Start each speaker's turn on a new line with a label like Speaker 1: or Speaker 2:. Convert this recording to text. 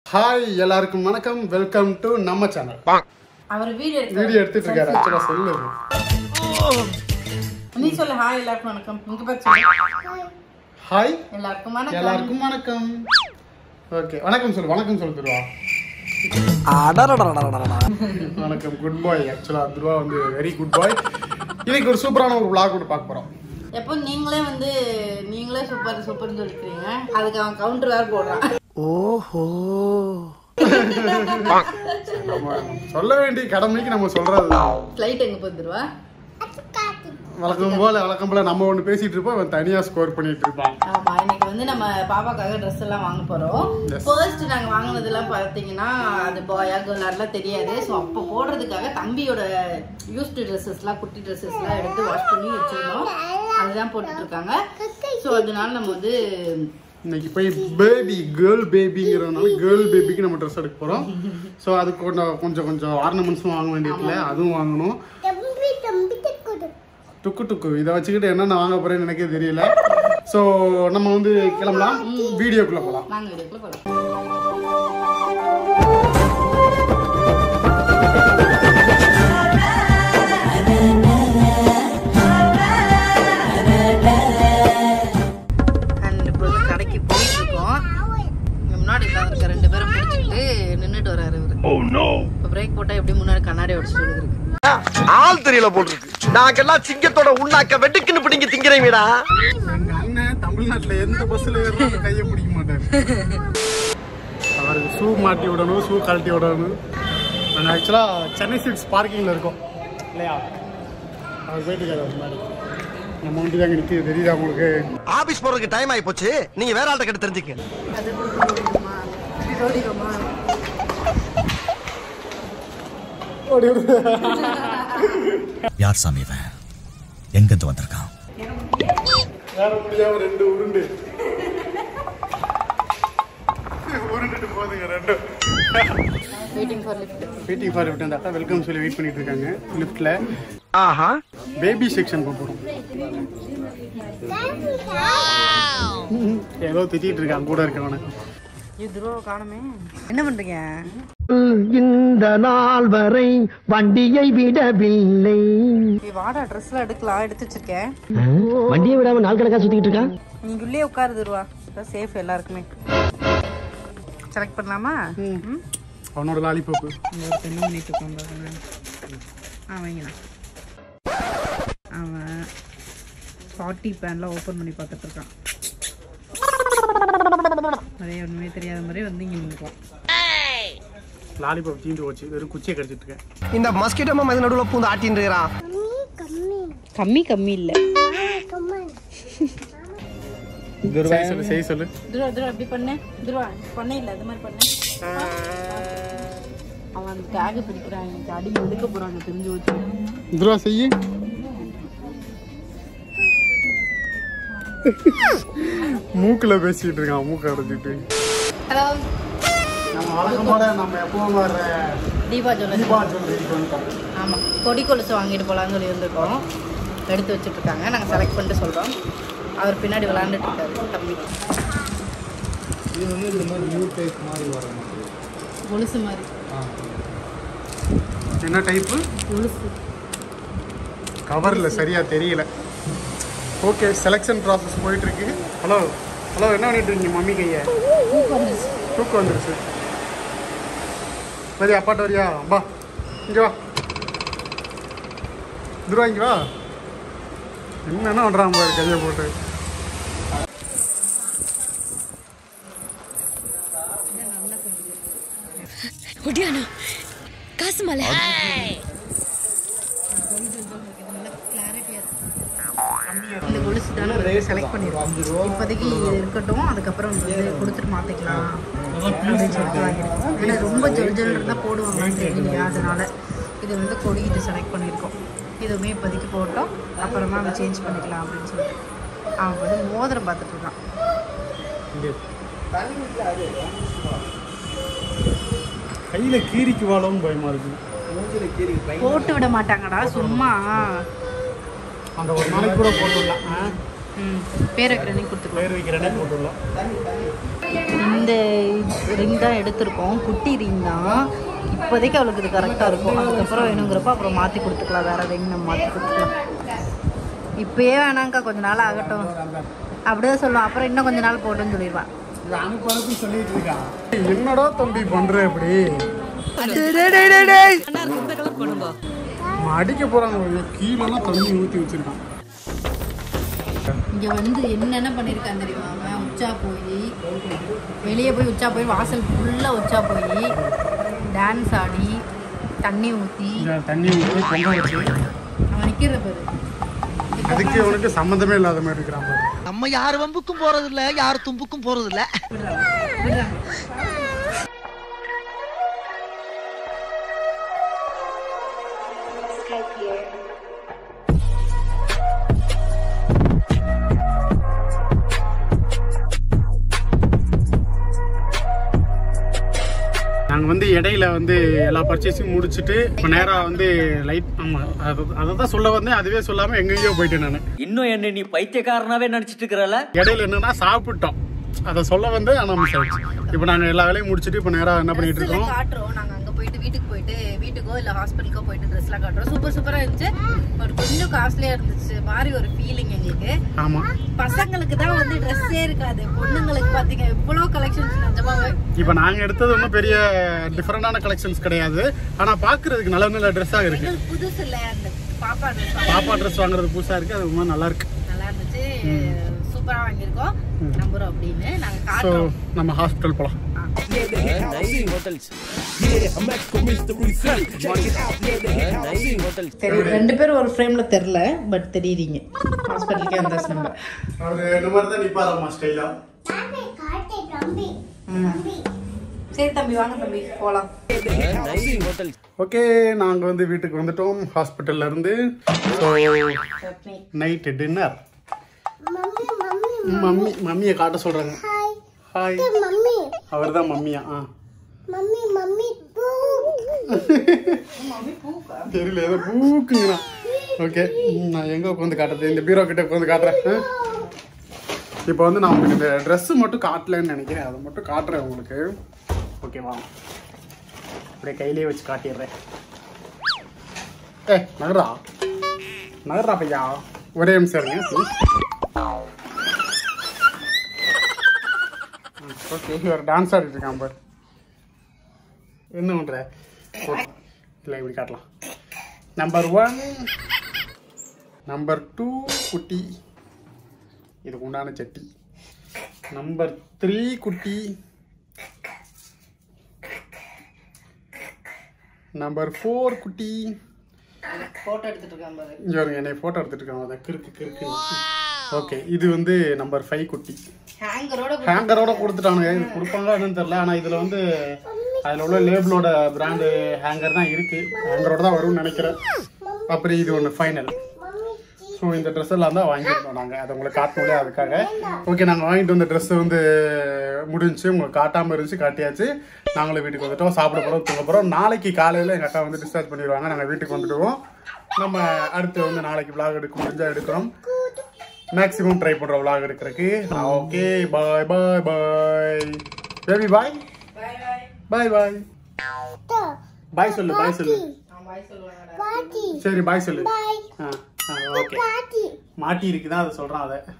Speaker 1: Hi எல்லாருக்கும் வணக்கம், welcome to நம்ம சேனல்.
Speaker 2: அவர் வீடியோ
Speaker 1: எடுத்துட்டு இருக்காரு. ஆக்சுவலா சொல்லு,
Speaker 2: நீ சொல்லு. ஹாய் எல்லாருக்கும் வணக்கம். இங்க பாத்து சொல்லு.
Speaker 1: ஹாய்
Speaker 2: எல்லாருக்கும் வணக்கம்.
Speaker 1: எல்லாருக்கும் வணக்கம். ஓகே, வணக்கம் சொல்லு. வணக்கம் சொல்லு துருவா. வணக்கம், குட் பாய். ஆக்சுவலா துருவா வந்து வெரி குட் பாய். இன்னைக்கு ஒரு சூப்பரான ஒரு vlog கூட பார்க்க போறோம்.
Speaker 2: எப்போ நீங்களே சூப்பர் சூப்பர்னு சொல்லிக்கிறீங்க, அதுக்கு அவன் கவுண்டர் வேற போடுறான்.
Speaker 1: ஓஹோ, நம்ம சொல்ல வேண்டிய கடமைக்கு நம்ம சொல்றது.
Speaker 2: ஃளைட் எங்க போதுருவா?
Speaker 1: வழக்கம் போல நம்ம ஒண்ணு பேசிட்டு இருப்போம், அவன் தனியா ஸ்கோர் பண்ணிட்டு இருப்பான்.
Speaker 2: ஆமா, இன்னைக்கு வந்து நம்ம பாப்பாக்காக ட்ரெஸ் எல்லாம் வாங்க போறோம். ஃபர்ஸ்ட் நாங்க வாங்குனதெல்லாம் பாத்தீங்கன்னா அது பாயா கேர்லாம் தெரியாது. ஸோ அப்போ போடுறதுக்காக தம்பியோட யூஸ்டு ட்ரெஸ்ஸஸ்லாம், குட்டி ட்ரெஸ்ஸஸ்லாம் எடுத்து வாஷ் பண்ணி வச்சிருந்தோம். அதுதான் போட்டுட்டு இருக்காங்க. ஸோ அதனால நம்ம வந்து
Speaker 1: இன்னைக்கு போய் கேர்ள் பேபிங்கிறதுனால கேர்ள் பேபிக்கு நம்ம ட்ரெஸ் எடுக்க போறோம். ஸோ அதுக்கு கொஞ்சம் ஆர்னமெண்ட்ஸும் வாங்க வேண்டியதுல அதுவும் வாங்கணும். டுக்கு இதை வச்சுக்கிட்டு என்னென்ன வாங்க போறேன்னு எனக்கே தெரியல. ஸோ நம்ம வந்து கிளம்பலாம், வீடியோக்குள்ள போகலாம்.
Speaker 2: ரெண்டு பேரும் பிடிச்சிட்டு நின்னுட்டு வராரு இவரு. பிரேக் போட்டா எப்படி முன்னாடி கண்ணாடி உடைச்சிட்டு இருக்கு.
Speaker 3: ஆள் தெரியல போட்டுருக்கு. நாங்கெல்லாம் சிங்கத்தோட உண்ணாக்க வெட்டுக்குன்னு பிடிங்க திங்கிறீங்கடா.
Speaker 1: எங்க அண்ணன் தமிழ்நாட்டுல எந்த பஸ்ல ஏறினாலும் கையை பிடிக்க மாட்டாரு. அவருக்கு ஷூ மாட்டி விடணும், ஷூ கழட்டி விடணும். நாங்கள் ஆக்சுவலா சென்னை சிக்ஸ் பார்க்கிங்ல இருக்கோம் இல்லையா? அவர் போயிட்டு இருக்காரு முன்னாடி. நம்ம வண்டி தாங்க நிற்கிது, தெரியுதா உங்களுக்கு?
Speaker 3: ஆபீஸ் போறதுக்கு டைம் ஆகி போச்சு. நீங்க வேற ஆள்கிட்ட கிட்ட தெரிஞ்சுக்க.
Speaker 4: யார் சாமி இவன்? எங்க இருந்து வந்திருக்கான்?
Speaker 1: வேற முடியாம ரெண்டு உருண்டுட்டு போதுங்க ரெண்டும்.
Speaker 2: Waiting
Speaker 1: for lift. அந்த அக்கா வெல்கம் சொல்லி வெயிட் பண்ணிட்டு இருக்காங்க லிஃப்ட்ல.
Speaker 3: ஆஹா,
Speaker 1: பேபி செக்ஷன் போறோம். ஏதோ திட்டிட்டு இருக்கான் கூட இருக்கவன.
Speaker 2: என்ன பண்றீங்க?
Speaker 5: இந்த நாள் வரை வண்டியை விடவில்லை.
Speaker 2: வாடா, ட்ரெஸ்லாம் எடுத்து வச்சிருக்கேன்.
Speaker 5: வண்டியை விடாம நாள் கணக்கா சுத்திட்டு இருக்கான்.
Speaker 2: நீங்க உள்ளே உட்காருதுருவா, சேஃப் எல்லாருக்குமே. செலக்ட் பண்ணலாமா?
Speaker 1: அவனோட லாலிபாப்
Speaker 2: என்ன பண்ணிட்டு இருக்கான்? வைங்கண்ணா. அவன் 40 பேன்லாம் ஓப்பன் பண்ணி பார்த்துட்டு இருக்கான். அதே ஒண்ணுமே தெரியாத மாதிரி வந்து இங்க நின்னுக்கலாம்.
Speaker 1: லாலிபாப் தீந்து போச்சு, வெறும் குச்சியை கடிச்சிட்டு இருக்கேன்.
Speaker 3: இந்த மஸ்கிட்டோ மாமா இது நடுவுல பூந்து ஆட்டின்னு இருக்கான்.
Speaker 2: கம்மி இல்ல.
Speaker 1: செய் சொல்லு.
Speaker 2: துருவா அப்படி பண்ணு. துருவா பண்ண இல்ல, அது மாதிரி பண்ணு. அவன் அந்த டேக் பிடிக்கிறான், எனக்கு அடி எடுக்க போறாங்க தெரிஞ்சு வச்சு.
Speaker 1: துருவா செய்யு. மூக்குல பேசிட்டு இருக்கான், மூக்க அடைச்சிட்டு.
Speaker 2: ஹலோ,
Speaker 1: நம்ம வழக்கம்போல நம்ம எப்பவும் வர
Speaker 2: தீபா ஜுவல்லரி. ஆமா, கொடி கொலுசு வாங்கிட்டு போலான்னு சொல்லி இருந்திருக்கோம். எடுத்து வச்சுட்டு இருக்காங்க. நாங்க செலக்ட் பண்ணிட்டு சொல்றோம். அவர் பின்னாடி விளையாண்டுட்டு இருக்காரு தம்பி.
Speaker 1: இது வந்து இந்த மாதிரி நியூ டைப் மாதிரி வரணும்,
Speaker 2: கொலுசு மாதிரி.
Speaker 1: என்ன டைப்பு?
Speaker 2: கொலுசு
Speaker 1: கவர்ல சரியா தெரியல. ஓகே, செலக்ஷன் ப்ராசஸ் போயிட்டு இருக்கு. ஹலோ என்ன பண்ணிட்டு இருக்கீங்க? மம்மி கையை தூக்கம் வந்துருச்சு. சரி, அப்பாட்ட வரியா? வா இங்க வா. துருவா இங்க வா. என்னென்ன பண்றான் பாரு கையை போட்டு.
Speaker 6: காசு மலை
Speaker 2: இந்த கொலுசு தானே செலக்ட் பண்ணிடுவோம். இப்போதைக்கு இது இருக்கட்டும், அதுக்கப்புறம் வந்து கொடுத்துட்டு மாற்றிக்கலாம் அப்படின்னு சொல்லிட்டு வாங்கியிருக்கோம். ஏன்னா ரொம்ப ஜொல் இருந்தால் போடுவாங்கன்னு தெரியலையா, அதனால இது வந்து கொடி இது செலக்ட் பண்ணியிருக்கோம். இதுவுமே இப்போதைக்கு போட்டோம், அப்புறமா அவன் சேஞ்ச் பண்ணிக்கலாம் அப்படின்னு சொல்லிட்டு. அவன் வந்து மோதிரம் பார்த்துட்டு இருக்கான்.
Speaker 1: கையில கீரிக்கு வாழவும் பயமா இருக்கு.
Speaker 2: போட்டு விட மாட்டாங்கடா சும்மா.
Speaker 1: அந்த ஒரு நாளைக்கு கூட போட்டுடலாம்.
Speaker 2: பேர் வைக்கிறேன்னு கொடுத்துருவோம்.
Speaker 1: பேர் வைக்கிறேனே போட்டுடலாம்.
Speaker 2: இந்த ரிங் தான் எடுத்திருக்கோம், குட்டி ரிங் தான். இப்போதைக்கு அவளுக்கு இது கரெக்டாக இருக்கும். அதுக்கப்புறம் வேணுங்கிறப்ப அப்புறம் மாற்றி கொடுத்துக்கலாம், வேறு ரிங் நம்ம மாற்றி கொடுத்துக்கலாம். இப்போயே வேணாங்க்கா, கொஞ்ச நாள் ஆகட்டும் அப்படியே சொல்லுவான். அப்புறம் இன்னும் கொஞ்ச நாள் போட்டுன்னு சொல்லிடுவான்.
Speaker 1: சொல்லிட்டு இருக்கா, என்னடா தம்பி பண்ற இப்படி அடிக்க போறாங்க. கீழெல்லாம் தண்ணி ஊற்றி வச்சிருக்கான்.
Speaker 2: இங்கே வந்து என்னென்ன பண்ணியிருக்கான் தெரியுமா? அவன் உச்சா போய் வெளியே போய் உச்சா போய் வாசல் ஃபுல்லாக உச்சா போய் டான்ஸ் ஆடி தண்ணி ஊற்றி
Speaker 1: பொங்க வச்சு
Speaker 2: அவன் நிற்கிற பேர்.
Speaker 1: அதுக்கு அவனுக்கு சம்மந்தமே இல்லாத மாதிரி இருக்கிறான்.
Speaker 3: நம்ம யார் வம்புக்கும் போறது இல்ல, யார் தும்புக்கும் போறது இல்ல.
Speaker 1: நாங்கள் வந்து இடையில வந்து எல்லா பர்ச்சேஸையும் முடிச்சுட்டு இப்போ நேராக வந்து லைட் ஆமாம் அதை தான் சொல்ல வந்தேன். அதுவே சொல்லாமல் எங்கேயோ போயிட்டேன் நான்.
Speaker 6: இன்னும் என்ன நீ பைத்தியக்காரனாவே நினச்சிட்டு இருக்கிறல.
Speaker 1: இடையில என்னன்னா சாப்பிட்டோம், அதை சொல்ல வந்து ஆனால் மிஸ் ஆயிடுச்சு. இப்போ நாங்கள் எல்லா வேலையும் முடிச்சுட்டு இப்போ நேராக என்ன பண்ணிட்டு இருக்கோம்,
Speaker 2: காட்டுறோம். நாங்கள் அங்கே போயிட்டு வீட்டுக்கோ இல்லை ஹாஸ்பிட்டலுக்கோ போயிட்டு ட்ரெஸ்லாம் காட்டுறோம். சூப்பராக இருந்துச்சு. பட் கொஞ்சம் காஸ்ட்லியாக இருந்துச்சு மாதிரி ஒரு ஃபீலிங் எங்களுக்கு.
Speaker 1: ஆமாம்,
Speaker 2: பசங்களுக்கு தான் வந்து ட்ரெஸ்ஸே இருக்காது, பொண்ணுங்களுக்கு பார்த்தீங்க எவ்வளோ கலெக்ஷன்ஸ் நிஜமாவே.
Speaker 1: இப்போ நாங்கள் எடுத்தது ஒன்றும் பெரிய டிஃப்ரெண்டான கலெக்ஷன்ஸ் கிடையாது, ஆனால் பார்க்குறதுக்கு நல்ல நல்ல ட்ரெஸ்ஸாக இருக்கு.
Speaker 2: புதுசு இல்லை, அந்த பாப்பா
Speaker 1: ட்ரெஸ் வாங்குறது புதுசாக இருக்குது. அது ரொம்ப நல்லா இருக்கு,
Speaker 2: நல்லா இருந்துச்சு. சூப்பராக வாங்கியிருக்கோம் நம்புறோம் அப்படின்னு நாங்கள்
Speaker 1: ஸோ
Speaker 2: காட்டுறோம்.
Speaker 1: நம்ம ஹாஸ்பிட்டல் போகலாம்.
Speaker 2: சரி, 2 பேரும் ஒரு ஃப்ரேம்ல தெரியல, பட் தெரியுறீங்க. ஹாஸ்பிட்டலுக்கே அந்த நம்ம
Speaker 1: அவர் இந்த மாதிரி தான் நிற்பாராம்மா ஸ்டைலா.
Speaker 2: சரி தம்பி, வாங்க தம்பி போகலாம்.
Speaker 1: ஓகே, நாங்கள் வந்து வீட்டுக்கு வந்துட்டோம் ஹாஸ்பிட்டல்ல இருந்து. So night dinner. மம்மியை காட்ட சொல்றாங்க. ஹாய், அவர் தான் மம்மியா? தெரியல, ஏதோ பூக்குங்கண்ணா. ஓகே, நான் எங்கே உட்காந்து காட்டுறது? இந்த பீரோ கிட்ட உட்காந்து காட்டுறேன். இப்போ வந்து நான் உங்களுக்கு இந்த ட்ரெஸ்ஸு மட்டும் காட்டலன்னு நினைக்கிறேன், அதை மட்டும் காட்டுறேன் உங்களுக்கு. ஓகேவா? அப்படியே கையிலே வச்சு காட்டிடுறேன். நகரா பையா, ஒரே நிமிஷம் இருங்க. ஓகே, ஒரு டான்ஸ் ஆடிட்டு இருக்கான் பாரு. என்ன பண்ற? இல்லை, இப்படி காட்டலாம். நம்பர் 1, நம்பர் 2 குட்டி, இதுக்கு உண்டான சட்டி. நம்பர் 3 குட்டி, நம்பர் 4 குட்டி.
Speaker 2: போட்டோ எடுத்துட்டு இருக்கான் பாரு.
Speaker 1: இங்க வருங்க, என்னை போட்டோ எடுத்துட்டு இருக்காங்க. அதை கிறுக்கு. ஓகே, இது வந்து நம்பர் 5 குட்டி. ஹேங்கரோட கொடுத்துட்டானுங்க. இது கொடுப்பாங்களா என்னன்னு தெரியல. ஆனால் இதில் வந்து அதில் உள்ள லேபிளோட பிராண்டு ஹேங்கர் தான் இருக்கு. ஹேங்கரோட தான் வரும்னு நினைக்கிறேன். அப்புறம் இது ஒன்று ஃபைனல். ஸோ இந்த ட்ரெஸ் எல்லாம் தான் வாங்கியிருந்தோம் நாங்கள். அதை உங்களுக்கு காட்டணும்ல, அதுக்காக. ஓகே, நாங்கள் வாங்கிட்டு வந்த ட்ரெஸ்ஸு வந்து முடிஞ்சு உங்களுக்கு காட்டாமல் இருந்துச்சு, காட்டியாச்சு. நாங்களும் வீட்டுக்கு வந்துட்டோம், சாப்பிட போகிறோம், தூங்க போகிறோம். நாளைக்கு காலையில் எங்கள் அக்கா வந்து டிஸ்சார்ஜ் பண்ணிடுவாங்க. நாங்கள் வீட்டுக்கு வந்துடுவோம். நம்ம அடுத்து வந்து நாளைக்கு விளாக் எடுக்க முடிஞ்சால் எடுக்கிறோம். மேக்ஸிமம் ட்ரை பண்ணுறோம் விளாக் எடுக்கிறதுக்கு. Okay, bye bye bye baby, bye bye bye bye சொல்லு, பாய் சொல்லு. சரி, பாய் சொல்லு. ஓகே, மாட்டி இருக்குதான், அதை சொல்கிறான். அதை